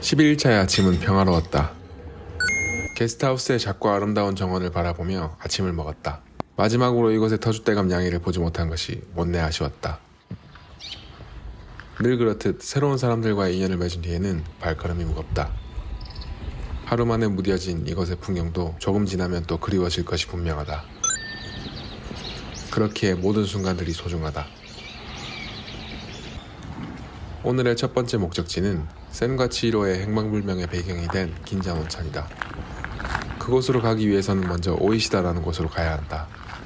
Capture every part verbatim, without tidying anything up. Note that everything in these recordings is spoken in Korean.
십일 일차의 아침은 평화로웠다. 게스트하우스의 작고 아름다운 정원을 바라보며 아침을 먹었다. 마지막으로 이곳의 터줏대감 양이를 보지 못한 것이 못내 아쉬웠다. 늘 그렇듯 새로운 사람들과의 인연을 맺은 뒤에는 발걸음이 무겁다. 하루 만에 무뎌진 이곳의 풍경도 조금 지나면 또 그리워질 것이 분명하다. 그렇기에 모든 순간들이 소중하다. 오늘의 첫 번째 목적지는 센과 치히로의 행방불명의 배경이 된 긴잔 온천이다. 그곳으로 가기 위해서는 먼저 오이시다라는 곳으로 가야 한다.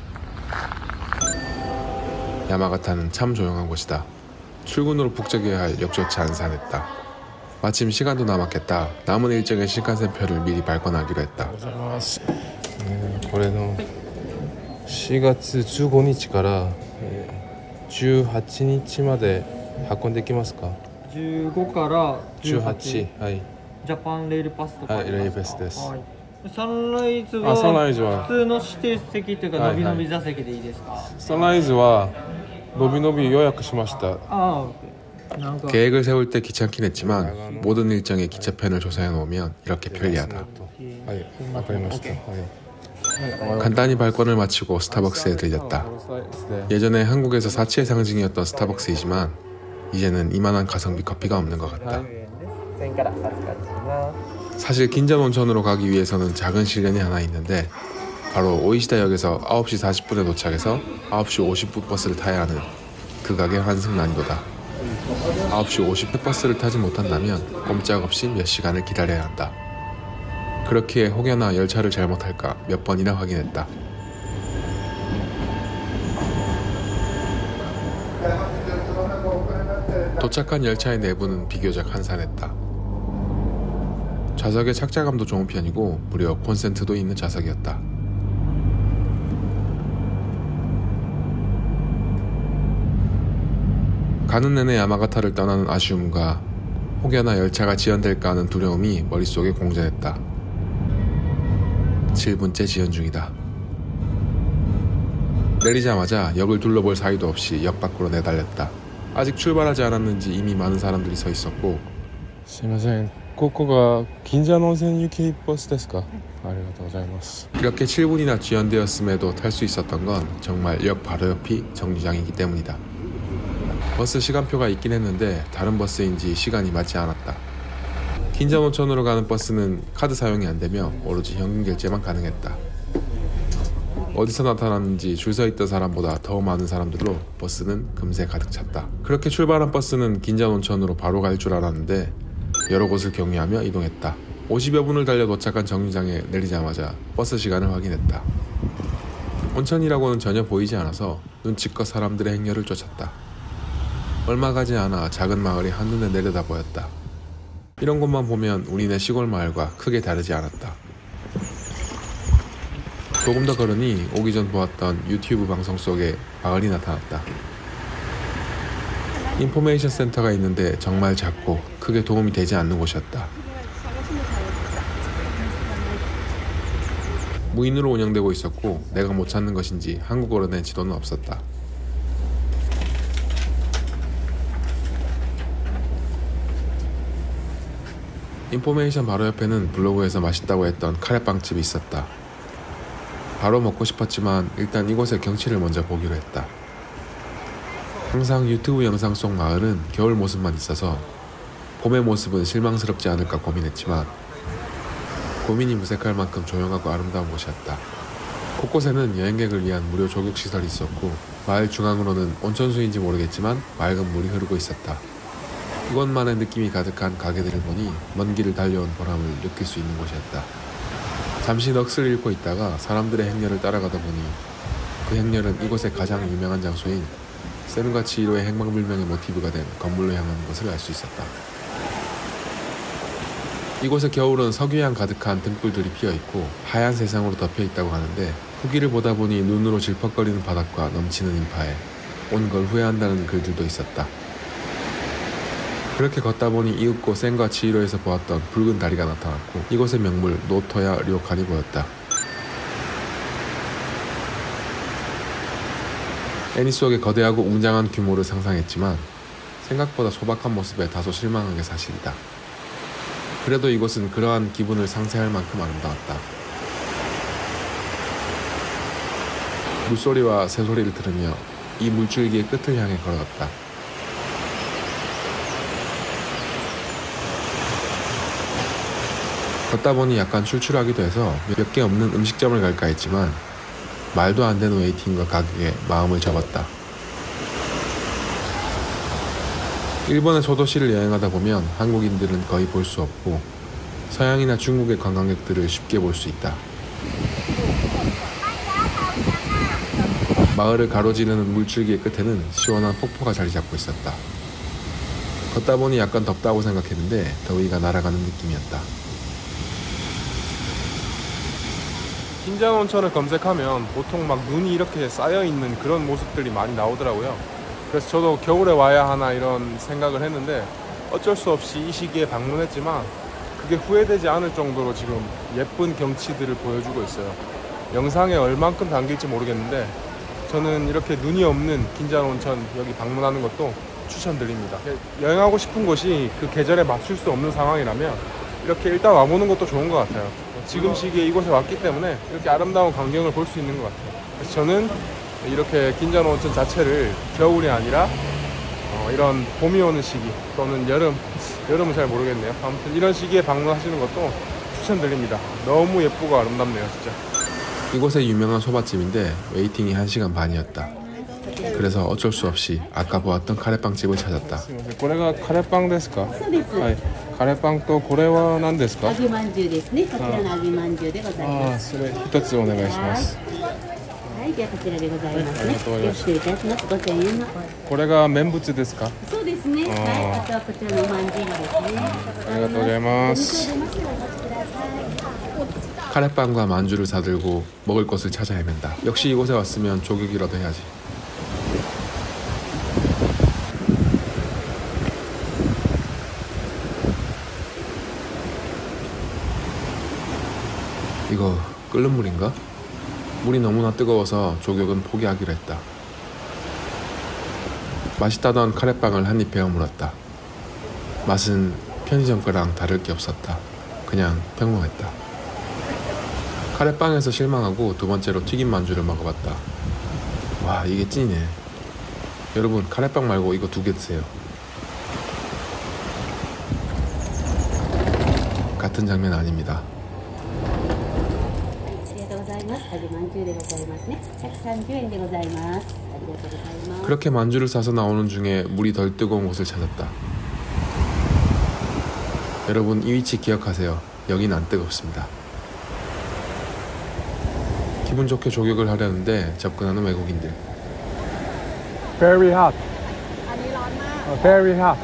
야마가타는 참 조용한 곳이다. 출근으로 북적여야 할 역조차 안산했다. 마침 시간도 남았겠다. 남은 일정의 신칸센표를 미리 발권하기로 했다. これのしがつじゅうごにちからじゅうはちにちまで運んできますか？ じゅうごからじゅうはち、 じゅうはち、はい、 ジャパンレールパスとかありますか？ はい、レールパスです。 はい、サンライズあ、サンライズはは普通の指定席というか伸び伸び座席でいいですか？ サンライズは伸び伸び予約しました。 아, 뭔가 계획을 세울 때 귀찮긴 했지만 모든 일정의 기차편을 조사해 놓으면 이렇게 편리하다. はい、わかりました。はい。 간단히 발권을 마치고 스타벅스에 들렸다. 예전에 한국에서 사치의 상징이었던 스타벅스이지만 이제는 이만한 가성비 커피가 없는 것 같다. 사실 긴잔 온천으로 가기 위해서는 작은 시련이 하나 있는데 바로 오이시다역에서 아홉 시 사십 분에 도착해서 아홉 시 오십 분 버스를 타야 하는 극악의 환승 난이도다. 아홉 시 오십 분 버스를 타지 못한다면 꼼짝없이 몇 시간을 기다려야 한다. 그렇기에 혹여나 열차를 잘못할까 몇 번이나 확인했다. 도착한 열차의 내부는 비교적 한산했다. 좌석의 착자감도 좋은 편이고 무려 콘센트도 있는 좌석이었다. 가는 내내 야마가타를 떠나는 아쉬움과 혹여나 열차가 지연될까 하는 두려움이 머릿속에 공존했다. 칠 분째 지연 중이다. 내리자마자 역을 둘러볼 사이도 없이 역 밖으로 내달렸다. 아직 출발하지 않았는지 이미 많은 사람들이 서 있었고. すいません、ここが銀座の温泉行きバスですか？ありがとうございます。 이렇게 칠 분이나 지연되었음에도 탈 수 있었던 건 정말 역 바로 옆이 정류장이기 때문이다. 버스 시간표가 있긴 했는데 다른 버스인지 시간이 맞지 않았다. 긴잔 온천으로 가는 버스는 카드 사용이 안되며 오로지 현금 결제만 가능했다. 어디서 나타났는지 줄 서 있던 사람보다 더 많은 사람들로 버스는 금세 가득 찼다. 그렇게 출발한 버스는 긴잔 온천으로 바로 갈 줄 알았는데 여러 곳을 경유하며 이동했다. 오십여 분을 달려 도착한 정류장에 내리자마자 버스 시간을 확인했다. 온천이라고는 전혀 보이지 않아서 눈치껏 사람들의 행렬을 쫓았다. 얼마 가지 않아 작은 마을이 한눈에 내려다 보였다. 이런 곳만 보면 우리네 시골 마을과 크게 다르지 않았다. 조금 더 걸으니 오기 전 보았던 유튜브 방송 속에 마을이 나타났다. 인포메이션 센터가 있는데 정말 작고 크게 도움이 되지 않는 곳이었다. 무인으로 운영되고 있었고 내가 못 찾는 것인지 한국어로 된 지도는 없었다. 인포메이션 바로 옆에는 블로그에서 맛있다고 했던 카레빵집이 있었다. 바로 먹고 싶었지만 일단 이곳의 경치를 먼저 보기로 했다. 항상 유튜브 영상 속 마을은 겨울 모습만 있어서 봄의 모습은 실망스럽지 않을까 고민했지만 고민이 무색할 만큼 조용하고 아름다운 곳이었다. 곳곳에는 여행객을 위한 무료 조격시설이 있었고 마을 중앙으로는 온천수인지 모르겠지만 맑은 물이 흐르고 있었다. 이곳만의 느낌이 가득한 가게들을 보니 먼 길을 달려온 보람을 느낄 수 있는 곳이었다. 잠시 넋을 잃고 있다가 사람들의 행렬을 따라가다 보니 그 행렬은 이곳의 가장 유명한 장소인 센과 치히로의 행방불명의 모티브가 된 건물로 향하는 것을 알 수 있었다. 이곳의 겨울은 석유향 가득한 등불들이 피어있고 하얀 세상으로 덮여있다고 하는데 후기를 보다 보니 눈으로 질퍽거리는 바닥과 넘치는 인파에 온 걸 후회한다는 글들도 있었다. 그렇게 걷다 보니 이윽고 센과 치히로에서 보았던 붉은 다리가 나타났고 이곳의 명물 노토야 료칸이 보였다. 애니 속의 거대하고 웅장한 규모를 상상했지만 생각보다 소박한 모습에 다소 실망한 게 사실이다. 그래도 이곳은 그러한 기분을 상쇄할 만큼 아름다웠다. 물소리와 새소리를 들으며 이 물줄기의 끝을 향해 걸어갔다. 걷다 보니 약간 출출하기도 해서 몇 개 없는 음식점을 갈까 했지만 말도 안 되는 웨이팅과 가격에 마음을 접었다. 일본의 소도시를 여행하다 보면 한국인들은 거의 볼 수 없고 서양이나 중국의 관광객들을 쉽게 볼 수 있다. 마을을 가로지르는 물줄기의 끝에는 시원한 폭포가 자리 잡고 있었다. 걷다 보니 약간 덥다고 생각했는데 더위가 날아가는 느낌이었다. 긴장 온천을 검색하면 보통 막 눈이 이렇게 쌓여있는 그런 모습들이 많이 나오더라고요. 그래서 저도 겨울에 와야 하나 이런 생각을 했는데 어쩔 수 없이 이 시기에 방문했지만 그게 후회되지 않을 정도로 지금 예쁜 경치들을 보여주고 있어요. 영상에 얼만큼 담길지 모르겠는데 저는 이렇게 눈이 없는 긴장 온천 여기 방문하는 것도 추천드립니다. 여행하고 싶은 곳이 그 계절에 맞출 수 없는 상황이라면 이렇게 일단 와보는 것도 좋은 것 같아요. 지금 시기에 이곳에 왔기 때문에 이렇게 아름다운 광경을 볼 수 있는 것 같아요. 그래서 저는 이렇게 긴장 온천 자체를 겨울이 아니라 어, 이런 봄이 오는 시기 또는 여름, 여름은 잘 모르겠네요. 아무튼 이런 시기에 방문하시는 것도 추천드립니다. 너무 예쁘고 아름답네요, 진짜. 이곳의 유명한 소바집인데 웨이팅이 한 시간 반이었다. 그래서 어쩔 수 없이 아까 보았던 카레빵집을 찾았다. これがカレーパンですか？ そうです。 はい。カレーパンとこれは何ですか？ 揚げまんじゅうですね。こちらの揚げまんじゅうでございああ、 ます。 それ一つお願いします。 はい、ではこちらでございますね。 はいありがとうございますよろしくいたします。ごせんえんの。 これが麺物ですか？ そうですね。はい。あとはこちらのおまんじゅうですね。 ありがとうございます。 카레빵과 만주를 사들고 먹을 것을 찾아 헤맨다. 역시 이곳에 왔으면 조격이라도 해야지. 이거 끓는 물인가? 물이 너무나 뜨거워서 조격은 포기하기로 했다. 맛있다던 카레빵을 한 입 베어 물었다. 맛은 편의점 거랑 다를 게 없었다. 그냥 평범했다. 카레빵에서 실망하고 두 번째로 튀김 만주를 먹어봤다. 와, 이게 찐이네. 여러분, 카레빵 말고 이거 두 개 드세요. 같은 장면 아닙니다. 그렇게 만주를 사서 나오는 중에 물이 덜 뜨거운 곳을 찾았다. 여러분, 이 위치 기억하세요. 여긴 안 뜨겁습니다. 기분 좋게 조격을 하려는데 접근하는 외국인들. Very hot. Very hot.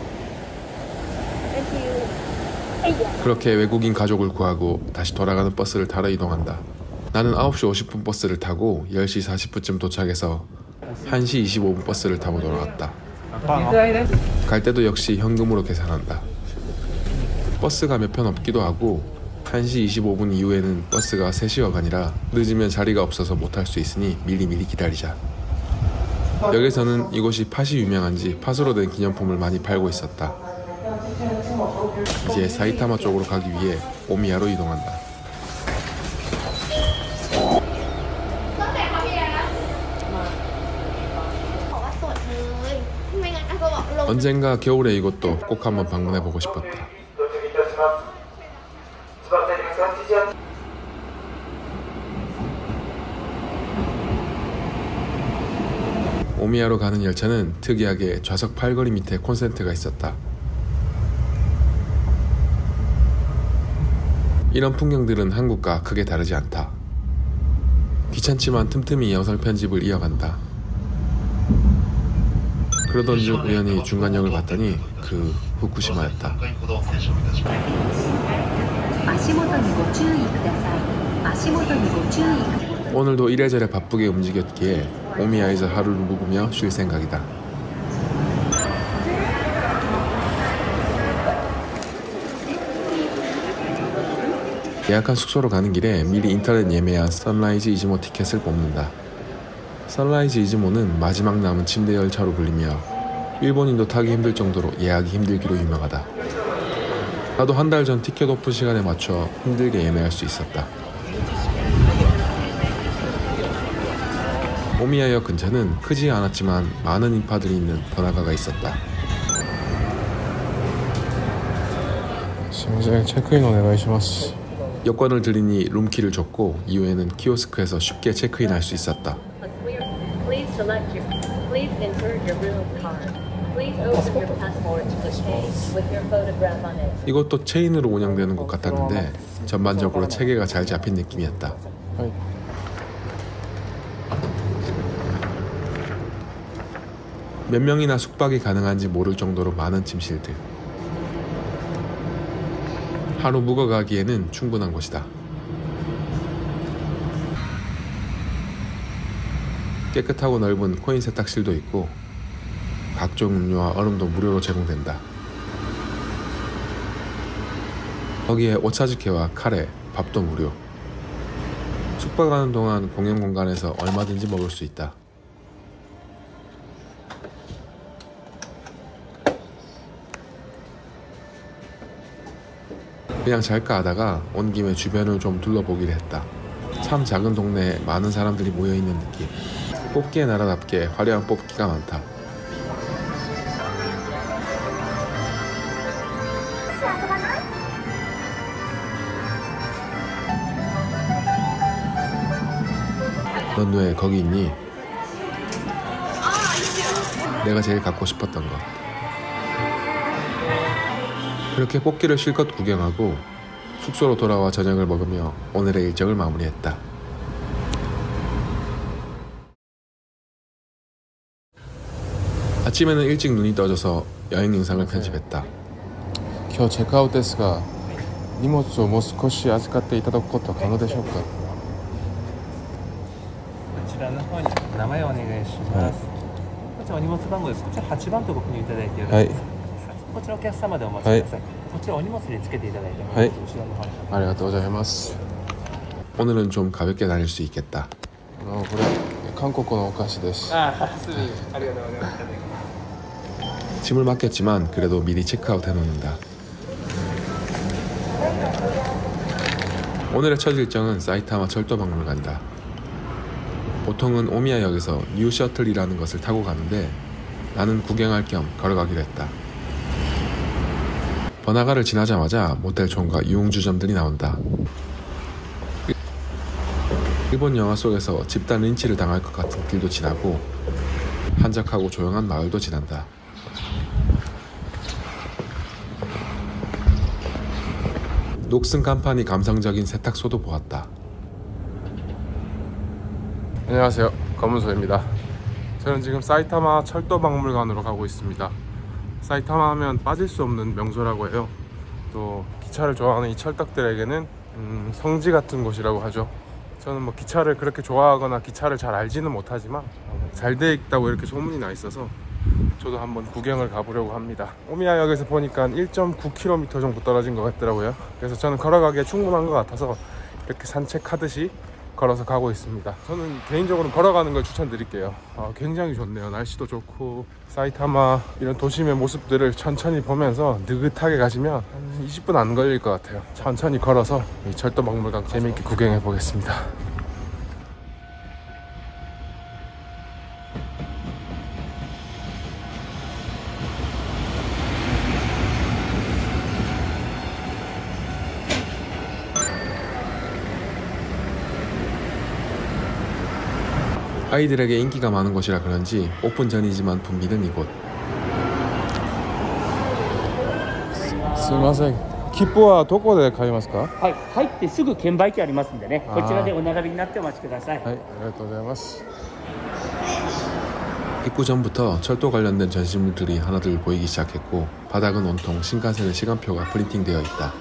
그렇게 외국인 가족을 구하고 다시 돌아가는 버스를 타러 이동한다. 나는 아홉 시 오십 분 버스를 타고 열 시 사십 분쯤 도착해서 한 시 이십오 분 버스를 타고 돌아갔다. 갈 때도 역시 현금으로 계산한다. 버스가 몇 편 없기도 하고 한 시 이십오 분 이후에는 버스가 세 시여간이라 늦으면 자리가 없어서 못 탈 수 있으니 미리미리 기다리자. 역에서는 이곳이 팥이 유명한지 팥으로 된 기념품을 많이 팔고 있었다. 이제 사이타마 쪽으로 가기 위해 오미야로 이동한다. 언젠가 겨울에 이곳도 꼭 한번 방문해보고 싶었다. 오미야로 가는 열차는 특이하게 좌석 팔걸이 밑에 콘센트가 있었다. 이런 풍경들은 한국과 크게 다르지 않다. 귀찮지만 틈틈이 영상 편집을 이어간다. 그러던 중 우연히 중간역을 봤더니 그 후쿠시마였다. 오늘도 이래저래 바쁘게 움직였기에 오미야에서 하루를 묵으며 쉴 생각이다. 예약한 숙소로 가는 길에 미리 인터넷 예매한 선라이즈 이즈모 티켓을 뽑는다. 선라이즈 이즈모는 마지막 남은 침대 열차로 불리며 일본인도 타기 힘들 정도로 예약이 힘들기로 유명하다. 나도 한 달 전 티켓 오픈 시간에 맞춰 힘들게 예매할 수 있었다. 오미야역 근처는 크지 않았지만 많은 인파들이 있는 번화가가 있었다. 체크인 오네가이시마스. 여권을 들이니 룸키를 줬고 이후에는 키오스크에서 쉽게 체크인할 수 있었다. Please select your, please insert your room card. Please open your passport to the case with your photograph on it. 이것도 체인으로 운영되는 것 같았는데 전반적으로 체계가 잘 잡힌 느낌이었다. 몇 명이나 숙박이 가능한지 모를 정도로 많은 침실들. 하루 묵어가기에는 충분한 곳이다. 깨끗하고 넓은 코인 세탁실도 있고 각종 음료와 얼음도 무료로 제공된다. 거기에 오차즈케와 카레, 밥도 무료. 숙박하는 동안 공연 공간에서 얼마든지 먹을 수 있다. 그냥 잘까 하다가 온 김에 주변을 좀 둘러보기로 했다. 참 작은 동네에 많은 사람들이 모여있는 느낌. 뽑기의 나라답게 화려한 뽑기가 많다. 넌 왜 거기 있니? 내가 제일 갖고 싶었던 것. 그렇게 뽑기를 실컷 구경하고 숙소로 돌아와 저녁을 먹으며 오늘의 일정을 마무리했다. 아침에는 일찍 눈이 떠져서 여행 영상을 편집했다. 今日チェックアウトですが、荷物をもう少し預かっていただくことは可能でしょうか。 こちらの方に名前をお願いします。こちらお荷物番号です。こちらはちばんとご記入いただいてよろしいですか。こちらお客様でお待ちください。こちらお荷物につけていただいてもいいですか。後ろの方に。 ありがとうございます。 오늘은 좀 가볍게 다닐 수 있겠다. あ、これ韓国のお菓子です。 あ、すぐありがとうございます。 짐을 맡겼지만 그래도 미리 체크아웃 해놓는다. 오늘의 첫 일정은 사이타마 철도박물관이다. 보통은 오미야역에서 뉴 셔틀이라는 것을 타고 가는데 나는 구경할 겸 걸어가기로 했다. 번화가를 지나자마자 모텔촌과 유흥주점들이 나온다. 일본 영화 속에서 집단 린치를 당할 것 같은 길도 지나고 한적하고 조용한 마을도 지난다. 녹슨 간판이 감성적인 세탁소도 보았다. 안녕하세요, 검은소입니다. 저는 지금 사이타마 철도박물관으로 가고 있습니다. 사이타마 하면 빠질 수 없는 명소라고 해요. 또 기차를 좋아하는 이 철떡들에게는 음, 성지 같은 곳이라고 하죠. 저는 뭐 기차를 그렇게 좋아하거나 기차를 잘 알지는 못하지만 잘 돼 있다고 이렇게 소문이 나 있어서 저도 한번 구경을 가보려고 합니다. 오미야역에서 보니까 일 점 구 킬로미터 정도 떨어진 것 같더라고요. 그래서 저는 걸어가기에 충분한 것 같아서 이렇게 산책하듯이 걸어서 가고 있습니다. 저는 개인적으로 걸어가는 걸 추천드릴게요. 아, 굉장히 좋네요. 날씨도 좋고 사이타마 이런 도심의 모습들을 천천히 보면서 느긋하게 가시면 한 이십 분 안 걸릴 것 같아요. 천천히 걸어서 이 철도박물관 재미있게 구경해 보겠습니다. 아이들에게 인기가 많은 곳이라 그런지 오픈 전이지만 붐비는 이곳. すみません、切符はどこで買いますか？ はい、入ってすぐ券売機ありますんでね、こちらでお並びになってお待ちください。 はい、ありがとうございます。 입구 전부터 철도 관련된 전시물들이 하나둘 보이기 시작했고 바닥은 온통 신칸센의 시간표가 프린팅되어 있다.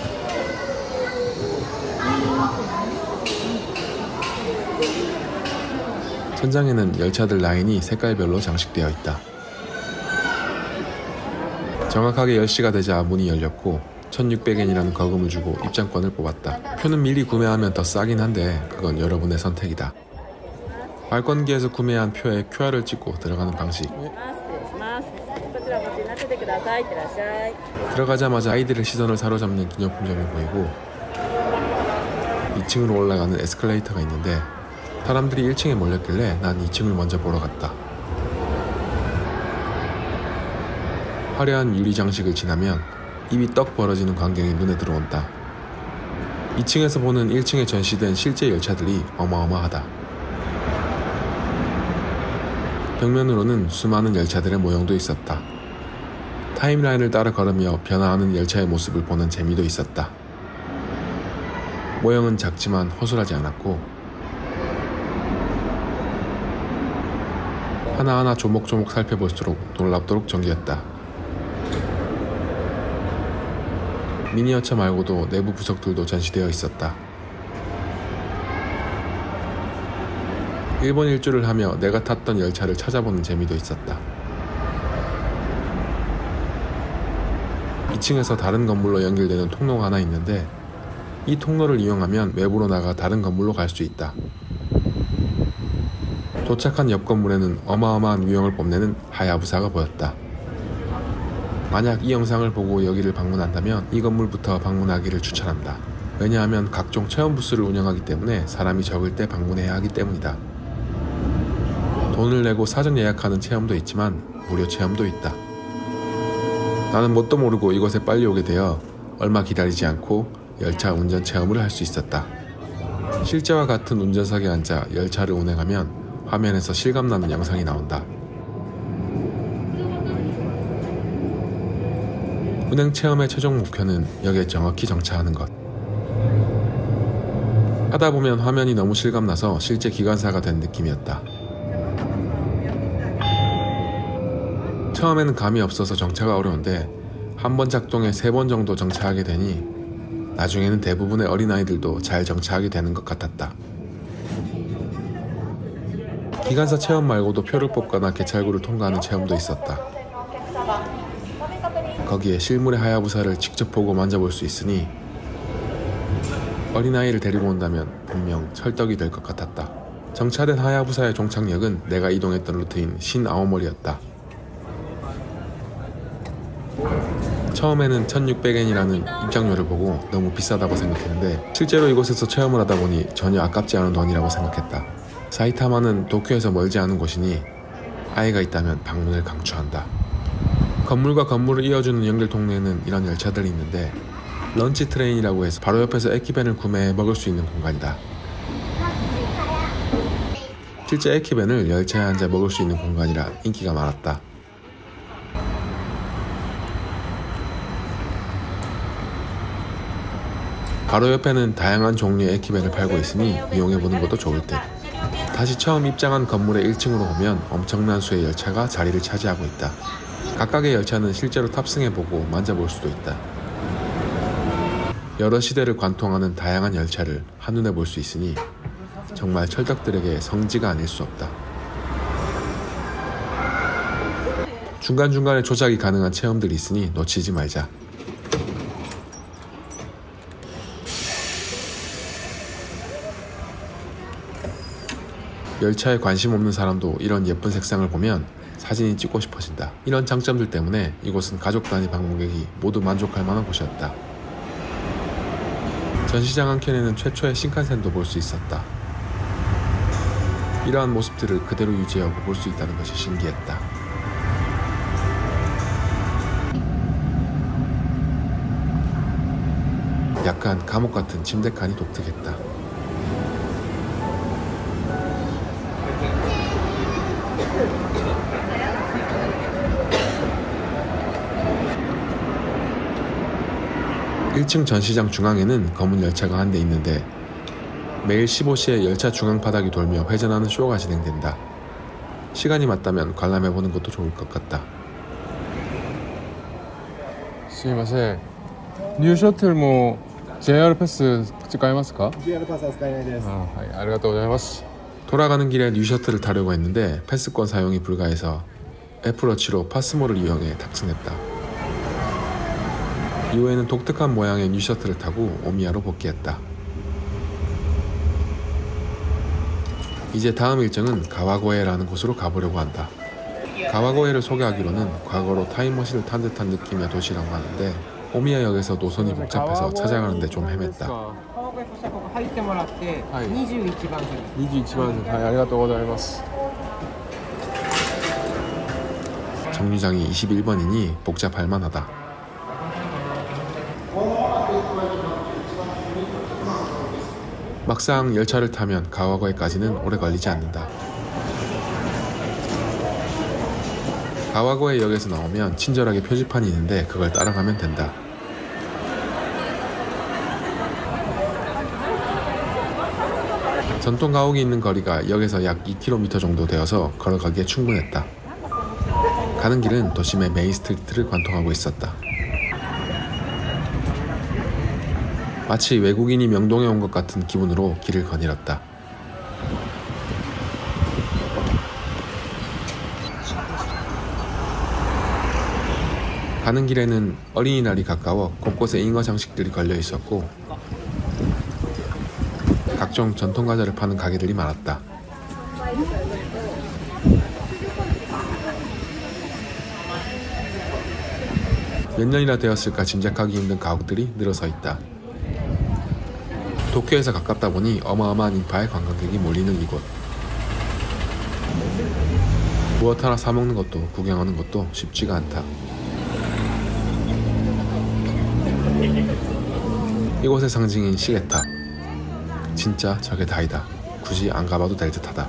천장에는 열차들 라인이 색깔별로 장식되어 있다. 정확하게 열 시가 되자 문이 열렸고 천육백 엔이라는 거금을 주고 입장권을 뽑았다. 표는 미리 구매하면 더 싸긴 한데 그건 여러분의 선택이다. 발권기에서 구매한 표에 큐알을 찍고 들어가는 방식. 들어가자마자 아이들의 시선을 사로잡는 기념품점이 보이고 이 층으로 올라가는 에스컬레이터가 있는데 사람들이 일 층에 몰렸길래 난 이 층을 먼저 보러 갔다. 화려한 유리 장식을 지나면 입이 떡 벌어지는 광경이 눈에 들어온다. 이 층에서 보는 일 층에 전시된 실제 열차들이 어마어마하다. 벽면으로는 수많은 열차들의 모형도 있었다. 타임라인을 따라 걸으며 변화하는 열차의 모습을 보는 재미도 있었다. 모형은 작지만 허술하지 않았고 하나하나 조목조목 살펴볼수록 놀랍도록 정교했다. 미니어처 말고도 내부 부속들도 전시되어 있었다. 일본 일주를 하며 내가 탔던 열차를 찾아보는 재미도 있었다. 이 층에서 다른 건물로 연결되는 통로가 하나 있는데 이 통로를 이용하면 외부로 나가 다른 건물로 갈 수 있다. 도착한 옆 건물에는 어마어마한 위용을 뽐내는 하야부사가 보였다. 만약 이 영상을 보고 여기를 방문한다면 이 건물부터 방문하기를 추천한다. 왜냐하면 각종 체험 부스를 운영하기 때문에 사람이 적을 때 방문해야 하기 때문이다. 돈을 내고 사전 예약하는 체험도 있지만 무료 체험도 있다. 나는 뭣도 모르고 이곳에 빨리 오게 되어 얼마 기다리지 않고 열차 운전 체험을 할 수 있었다. 실제와 같은 운전석에 앉아 열차를 운행하면 화면에서 실감나는 영상이 나온다. 운행 체험의 최종 목표는 역에 정확히 정차하는 것. 하다 보면 화면이 너무 실감나서 실제 기관사가 된 느낌이었다. 처음에는 감이 없어서 정차가 어려운데 한 번 작동에 세 번 정도 정차하게 되니 나중에는 대부분의 어린아이들도 잘 정차하게 되는 것 같았다. 기관사 체험 말고도 표를 뽑거나 개찰구를 통과하는 체험도 있었다. 거기에 실물의 하야부사를 직접 보고 만져볼 수 있으니 어린아이를 데리고 온다면 분명 철떡이 될 것 같았다. 정차된 하야부사의 종착역은 내가 이동했던 루트인 신아오모리였다. 처음에는 천육백 엔이라는 입장료를 보고 너무 비싸다고 생각했는데 실제로 이곳에서 체험을 하다 보니 전혀 아깝지 않은 돈이라고 생각했다. 사이타마는 도쿄에서 멀지 않은 곳이니 아이가 있다면 방문을 강추한다. 건물과 건물을 이어주는 연결 통로에는 이런 열차들이 있는데 런치 트레인이라고 해서 바로 옆에서 에키벤을 구매해 먹을 수 있는 공간이다. 실제 에키벤을 열차에 앉아 먹을 수 있는 공간이라 인기가 많았다. 바로 옆에는 다양한 종류의 에키벤을 팔고 있으니 이용해보는 것도 좋을 듯. 다시 처음 입장한 건물의 일 층으로 보면 엄청난 수의 열차가 자리를 차지하고 있다. 각각의 열차는 실제로 탑승해보고 만져볼 수도 있다. 여러 시대를 관통하는 다양한 열차를 한눈에 볼 수 있으니 정말 철덕들에게 성지가 아닐 수 없다. 중간중간에 조작이 가능한 체험들이 있으니 놓치지 말자. 열차에 관심 없는 사람도 이런 예쁜 색상을 보면 사진이 찍고 싶어진다. 이런 장점들 때문에 이곳은 가족 단위 방문객이 모두 만족할 만한 곳이었다. 전시장 한켠에는 최초의 신칸센도 볼 수 있었다. 이러한 모습들을 그대로 유지하고 볼 수 있다는 것이 신기했다. 약간 감옥 같은 침대칸이 독특했다. 일 층 전시장 중앙에는 검은 열차가 한 대 있는데 매일 십오 시에 열차 중앙 바닥이 돌며 회전하는 쇼가 진행된다. 시간이 맞다면 관람해보는 것도 좋을 것 같다. すいません。ニューシャトルも ジェイアール パス使えますか？ ジェイアール パスは使えないです。 아, はい、ありがとうございます。 돌아가는 길에 뉴셔틀을 타려고 했는데 패스권 사용이 불가해서 애플워치로 파스모를 이용해 탑승했다. 이후에는 독특한 모양의 뉴셔틀을 타고 오미야로 복귀했다. 이제 다음 일정은 가와고에라는 곳으로 가보려고 한다. 가와고에를 소개하기로는 과거로 타임머신을 탄 듯한 느낌의 도시라고 하는데 오미야역에서 노선이 복잡해서 찾아가는데 좀 헤맸다. 川越そしたらここ入ってもらってはいにじゅういちばん線にじゅういちばん線、はい、ありがとうございます。 정류장이 이십일 번이니 복잡할 만하다. 막상 열차를 타면 가와고에까지는 오래 걸리지 않는다. 가와고에 역에서 나오면 친절하게 표지판이 있는데 그걸 따라가면 된다. 전통 가옥이 있는 거리가 역에서 약 이 킬로미터 정도 되어서 걸어가기에 충분했다. 가는 길은 도심의 메인 스트리트를 관통하고 있었다. 마치 외국인이 명동에 온 것 같은 기분으로 길을 거닐었다. 가는 길에는 어린이날이 가까워 곳곳에 잉어 장식들이 걸려 있었고 각종 전통 과자를 파는 가게들이 많았다. 몇 년이나 되었을까 짐작하기 힘든 가옥들이 늘어서 있다. 도쿄에서 가깝다 보니 어마어마한 인파의 관광객이 몰리는 이곳. 무엇 하나 사먹는 것도 구경하는 것도 쉽지가 않다. 이곳의 상징인 시계탑. 진짜 저게 다이다. 굳이 안 가봐도 될 듯하다.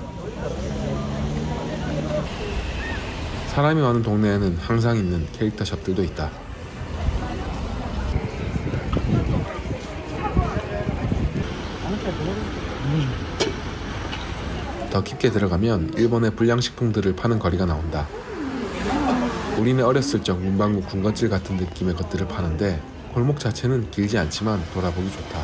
사람이 많은 동네에는 항상 있는 캐릭터 샵들도 있다. 더 깊게 들어가면 일본의 불량식품들을 파는 거리가 나온다. 우리는 어렸을 적 문방구 군것질 같은 느낌의 것들을 파는데 골목 자체는 길지 않지만 돌아보기 좋다.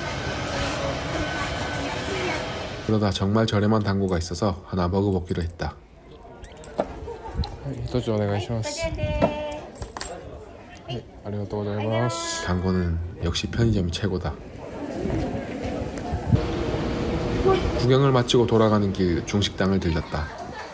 그러다 정말 저렴한 당고가 있어서 하나 먹어보기로 했다. 히토츠 오네가이시마스. 아리가또 고자이마스. 당고는 역시 편의점이 최고다. 구경을 마치고 돌아가는 길 중식당을 들렸다.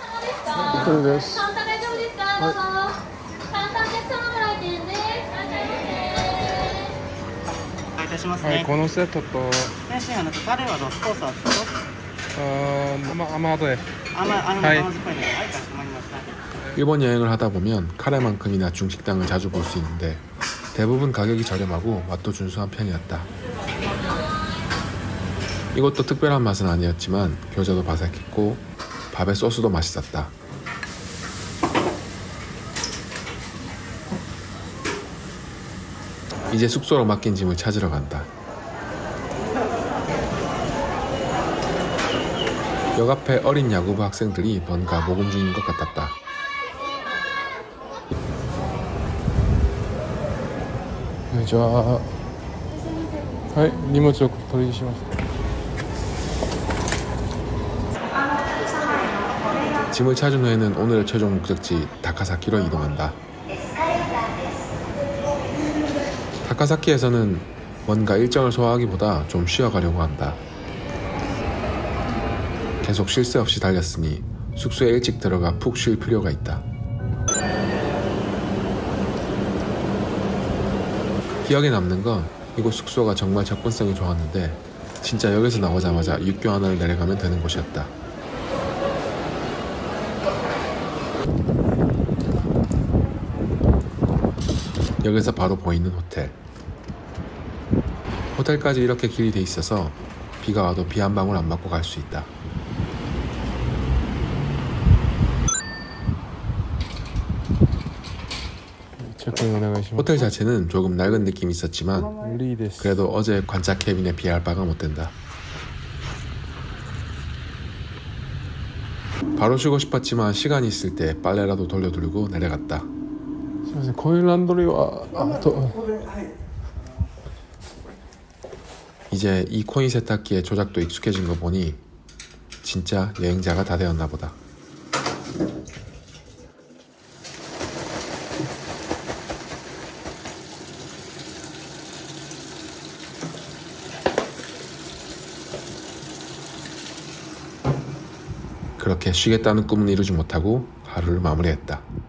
はい、このセットと、 天津飯のタレはどうソースはどうあー、ま、甘後で。 甘甘はい甘酸っぱいのはいかしこまりました 일본 여행을 하다 보면 카레만큼이나 중식당을 자주 볼 수 있는데 대부분 가격이 저렴하고 맛도 준수한 편이었다. 이것도 특별한 맛은 아니었지만 겨자도 바삭했고 밥에 소스도 맛있었다. 이제 숙소로 맡긴 짐을 찾으러 간다. 역 앞에 어린 야구부 학생들이 뭔가 모금 중인 것 같았다. 자,はい、荷物を取りします。 짐을 찾은 후에는 오늘의 최종 목적지 다카사키로 이동한다. 다카사키에서는 뭔가 일정을 소화하기보다 좀 쉬어가려고 한다. 계속 쉴 새 없이 달렸으니 숙소에 일찍 들어가 푹 쉴 필요가 있다. 기억에 남는 건 이곳 숙소가 정말 접근성이 좋았는데 진짜 역에서 나오자마자 육교 하나를 내려가면 되는 곳이었다. 역에서 바로 보이는 호텔. 호텔까지 이렇게 길이 돼 있어서 비가 와도 비 한 방울 안 맞고 갈 수 있다. 호텔 자체는 조금 낡은 느낌이 있었지만 그래도 어제 관차 캐빈에 비할 바가 못 된다. 바로 쉬고 싶었지만 시간이 있을 때 빨래라도 돌려두르고 내려갔다. 이제 이 코인 세탁기의 조작도 익숙해진 거 보니 진짜 여행자가 다 되었나 보다. 그렇게 쉬겠다는 꿈은 이루지 못하고 하루를 마무리했다.